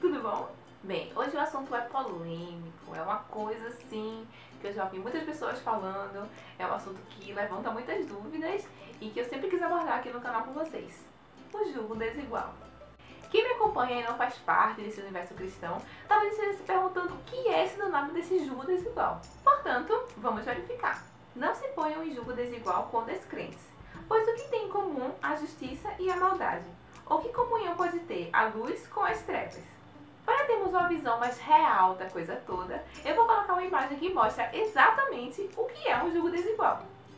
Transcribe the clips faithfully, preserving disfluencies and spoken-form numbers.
tudo bom? Bem, hoje o assunto é polêmico, é uma coisa assim que eu já vi muitas pessoas falando, é um assunto que levanta muitas dúvidas e que eu sempre quis abordar aqui no canal com vocês. O julgo desigual. Quem me acompanha e não faz parte desse universo cristão, talvez esteja se perguntando o que é esse danado desse julgo desigual. Portanto, vamos verificar. Não se ponham em julgo desigual com descrentes, pois o que tem em comum a justiça e a maldade? Ou que comunhão pode ter a luz com as trevas? Para termos uma visão mais real da coisa toda, eu vou colocar uma imagem que mostra exatamente o que é um julgo desigual.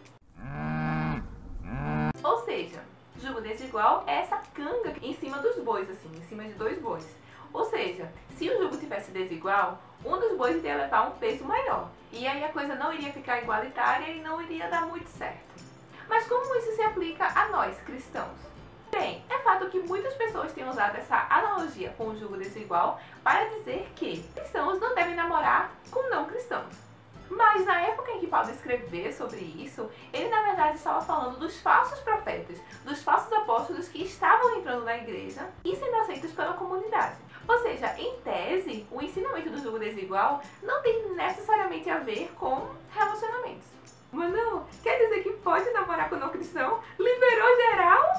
Ou seja, julgo desigual é essa canga em cima dos bois, assim, em cima de dois bois. Ou seja, se o jugo tivesse desigual, um dos bois iria levar um peso maior. E aí a coisa não iria ficar igualitária e não iria dar muito certo. Mas como isso se aplica a nós, cristãos? Bem, é fato que muitas pessoas têm usado essa analogia com o julgo desigual para dizer que cristãos não devem namorar com não cristãos. Mas na época em que Paulo escreveu sobre isso, ele na verdade estava falando dos falsos profetas, dos falsos apóstolos que estavam entrando na igreja e sendo aceitos pela comunidade. Ou seja, em tese, o ensinamento do julgo desigual não tem necessariamente a ver com relacionamentos. Mas não, quer dizer que pode namorar com não cristão? Liberou geral?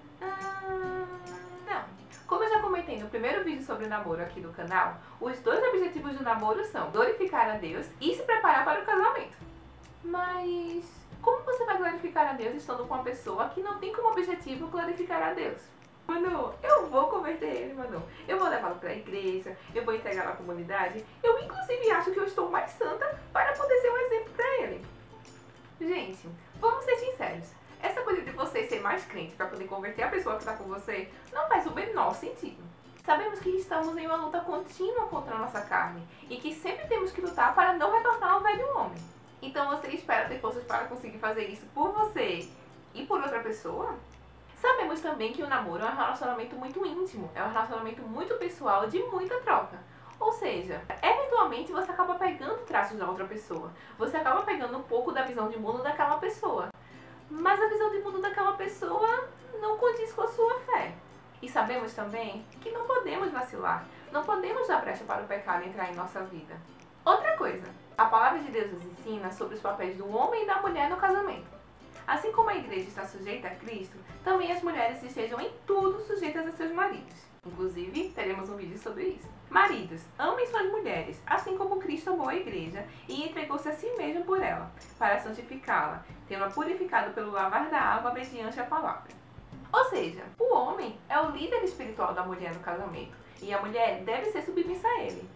Ah, não. Como eu já comentei no primeiro vídeo sobre o namoro aqui do canal, os dois objetivos do namoro são glorificar a Deus e se preparar para o casamento. Mas como você vai glorificar a Deus estando com uma pessoa que não tem como objetivo glorificar a Deus? Manu, eu vou converter ele, Manu. Eu vou levá-lo para a igreja, eu vou entregar na comunidade. Eu inclusive acho que eu estou mais santa para poder ser um exemplo para ele. Gente, vamos ser sinceros. Essa coisa de você ser mais crente para poder converter a pessoa que está com você não faz o menor sentido. Sabemos que estamos em uma luta contínua contra a nossa carne e que sempre temos que lutar para não retornar ao velho homem. Então você espera ter forças para conseguir fazer isso por você e por outra pessoa? Sabemos também que o namoro é um relacionamento muito íntimo, é um relacionamento muito pessoal de muita troca. Ou seja, eventualmente você acaba pegando traços da outra pessoa, você acaba pegando um pouco da visão de mundo daquela pessoa. Mas a visão de mundo daquela pessoa não condiz com a sua fé. E sabemos também que não podemos vacilar, não podemos dar brecha para o pecado entrar em nossa vida. Outra coisa, a palavra de Deus nos ensina sobre os papéis do homem e da mulher no casamento. Assim como a igreja está sujeita a Cristo, também as mulheres estejam em tudo sujeitas a seus maridos. Inclusive, teremos um vídeo sobre isso. Maridos, amem suas mulheres, assim como Cristo amou a igreja e entregou-se a si mesmo por ela, para santificá-la, tendo-a purificado pelo lavar da água mediante a palavra. Ou seja, o homem é o líder espiritual da mulher no casamento, e a mulher deve ser submissa a ele.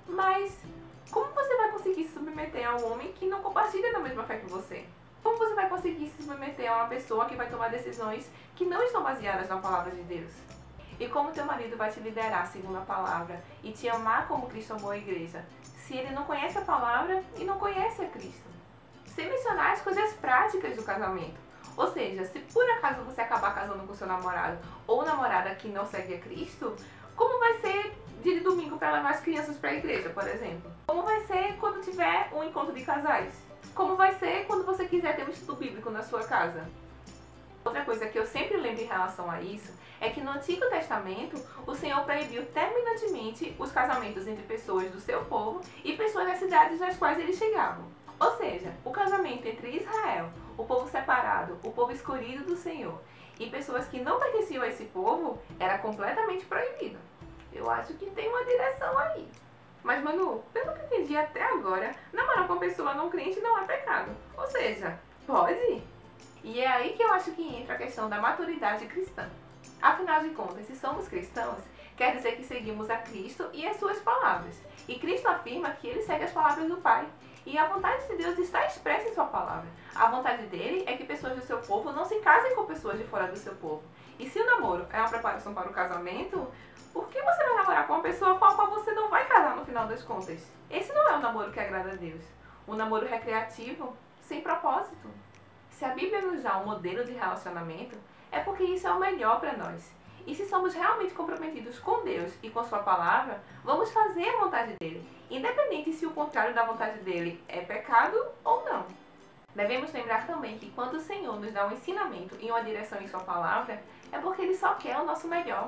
Mas como você vai conseguir se submeter a um homem que não compartilha da mesma fé que você? Como você vai conseguir se submeter a uma pessoa que vai tomar decisões que não estão baseadas na palavra de Deus? E como teu marido vai te liderar segundo a palavra e te amar como Cristo amou a igreja, se ele não conhece a palavra e não conhece a Cristo? Sem mencionar as coisas práticas do casamento. Ou seja, se por acaso você acabar casando com seu namorado ou namorada que não segue a Cristo, como vai ser dia de domingo para levar as crianças para a igreja, por exemplo? Como vai ser quando tiver um encontro de casais? Como vai ser quando você quiser ter um estudo bíblico na sua casa? Outra coisa que eu sempre lembro em relação a isso é que no Antigo Testamento o Senhor proibiu terminantemente os casamentos entre pessoas do seu povo e pessoas das cidades nas quais eles chegavam. Ou seja, o casamento entre Israel, o povo separado, o povo escolhido do Senhor, e pessoas que não pertenciam a esse povo era completamente proibido. Eu acho que tem uma direção aí. Mas Manu, pelo que entendi até agora, namorar com uma pessoa não crente não é pecado. Ou seja, pode? E é aí que eu acho que entra a questão da maturidade cristã. Afinal de contas, se somos cristãos, quer dizer que seguimos a Cristo e as suas palavras. E Cristo afirma que ele segue as palavras do Pai. E a vontade de Deus está expressa em sua palavra. A vontade dele é que pessoas do seu povo não se casem com pessoas de fora do seu povo. E se o namoro é uma preparação para o casamento, por que você vai namorar com uma pessoa com a qual você não vai casar no final das contas? Esse não é o namoro que agrada a Deus. Um namoro recreativo, sem propósito. Se a Bíblia nos dá um modelo de relacionamento, é porque isso é o melhor para nós. E se somos realmente comprometidos com Deus e com sua palavra, vamos fazer a vontade dele, independente se o contrário da vontade dele é pecado ou não. Devemos lembrar também que quando o Senhor nos dá um ensinamento e uma direção em sua palavra, é porque ele só quer o nosso melhor.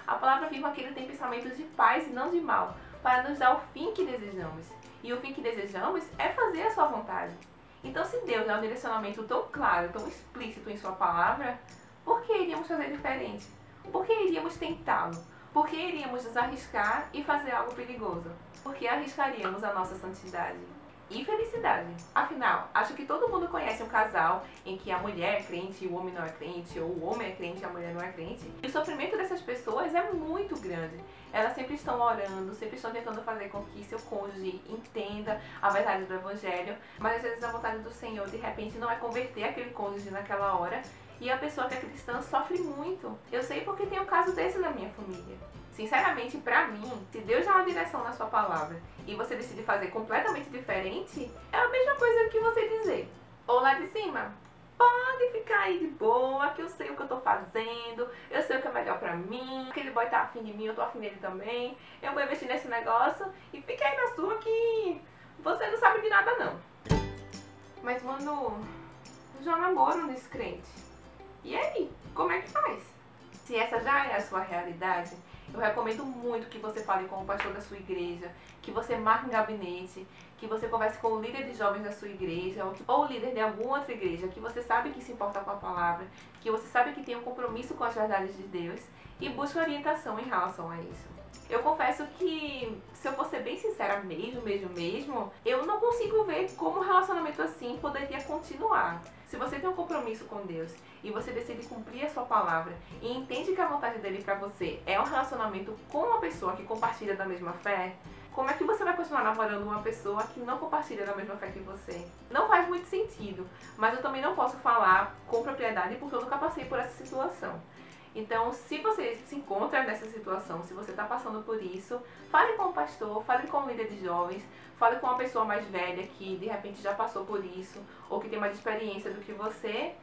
A palavra afirma que Ele tem pensamentos de paz e não de mal, para nos dar o fim que desejamos. E o fim que desejamos é fazer a sua vontade. Então, se Deus dá um direcionamento tão claro, tão explícito em sua palavra, por que iríamos fazer diferente? Por que iríamos tentá-lo? Por que iríamos nos arriscar e fazer algo perigoso? Por que arriscaríamos a nossa santidade e felicidade? Afinal, acho que todo mundo conhece um casal em que a mulher é crente e o homem não é crente, ou o homem é crente e a mulher não é crente. E o sofrimento dessas pessoas é muito grande. Elas sempre estão orando, sempre estão tentando fazer com que seu cônjuge entenda a verdade do Evangelho, mas às vezes a vontade do Senhor, de repente, não é converter aquele cônjuge naquela hora, e a pessoa que é cristã sofre muito. Eu sei porque tem um caso desse na minha família. Sinceramente, pra mim, se Deus dá uma direção na sua palavra e você decide fazer completamente diferente, é a mesma coisa que você dizer: ou lá de cima, pode ficar aí de boa, que eu sei o que eu tô fazendo, eu sei o que é melhor pra mim, aquele boy tá afim de mim, eu tô afim dele também, eu vou investir nesse negócio e fica aí na sua que você não sabe de nada não. Mas mano, já namoro um descrente. E aí, como é que faz? Se essa já é a sua realidade, eu recomendo muito que você fale com o pastor da sua igreja, que você marque um gabinete, que você converse com o líder de jovens da sua igreja, ou o líder de alguma outra igreja, que você sabe que se importa com a palavra, que você sabe que tem um compromisso com as verdades de Deus, e busque orientação em relação a isso. Eu confesso que, se eu for ser bem sincera mesmo, mesmo, mesmo, eu não consigo ver como um relacionamento assim poderia continuar. Se você tem um compromisso com Deus e você decide cumprir a sua palavra e entende que a vontade dele pra você é um relacionamento com uma pessoa que compartilha da mesma fé, como é que você vai continuar namorando uma pessoa que não compartilha da mesma fé que você? Não faz muito sentido, mas eu também não posso falar com propriedade porque eu nunca passei por essa situação. Então, se você se encontra nessa situação, se você está passando por isso, fale com o pastor, fale com o líder de jovens, fale com uma pessoa mais velha que de repente já passou por isso, ou que tem mais experiência do que você,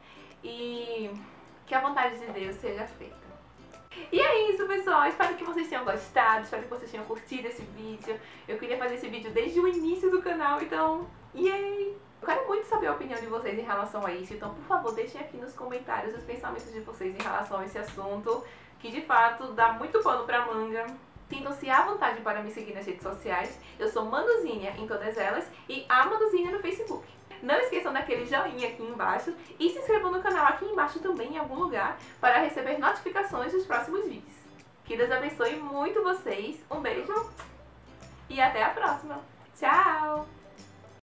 e que a vontade de Deus seja feita. E é isso, pessoal. Espero que vocês tenham gostado, espero que vocês tenham curtido esse vídeo. Eu queria fazer esse vídeo desde o início do canal, então, yay! Eu quero muito saber a opinião de vocês em relação a isso, então por favor deixem aqui nos comentários os pensamentos de vocês em relação a esse assunto, que de fato dá muito pano pra manga. Sintam-se à vontade para me seguir nas redes sociais, eu sou Manuzinha em todas elas e a Manuzinha no Facebook. Não esqueçam daquele joinha aqui embaixo e se inscrevam no canal aqui embaixo também em algum lugar para receber notificações dos próximos vídeos. Que Deus abençoe muito vocês, um beijo e até a próxima. Tchau!